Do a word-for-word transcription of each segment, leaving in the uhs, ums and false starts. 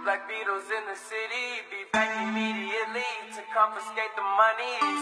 Black Beatles in the city, be back immediately to confiscate the monies.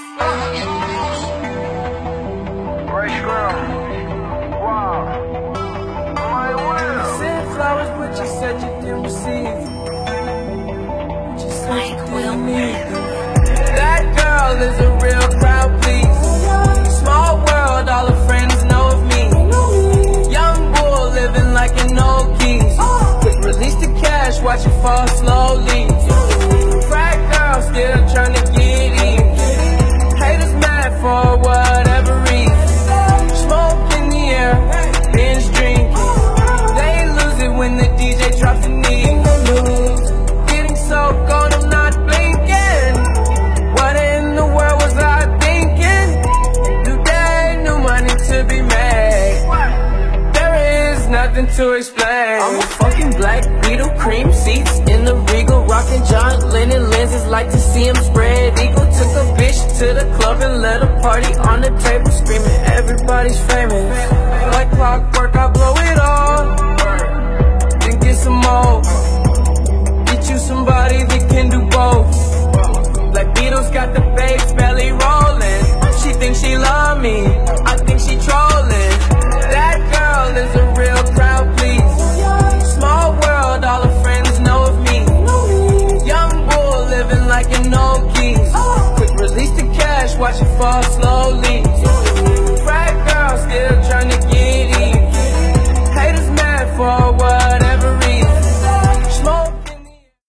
Fresh girl, wow, my will. You sent flowers, but you said you didn't receive. You said you didn't need. That girl is a real crowd, please. Small world, all her friends know of me. Young bull living like an old geese. Quick release the cash, watch it fall slowly. Frat girl still trying to get in. Haters mad for whatever reason. Smoke in the air, binge drinking. They lose it when the D J drops the knee. Getting so cold, I'm not blinking. What in the world was I thinking? New day, new money to be made. There is nothing to explain. I'm a fucking Black Beetle, cream seats in the Regal, rocking John Lennon lenses, like to see him spread eagle. Took a bitch to the club and let a party on the table, screaming everybody's famous. Like clockwork, I blow it all, then get some more. Get you somebody that can do both. Black Beatles got the bass belly rolling. She thinks she love me.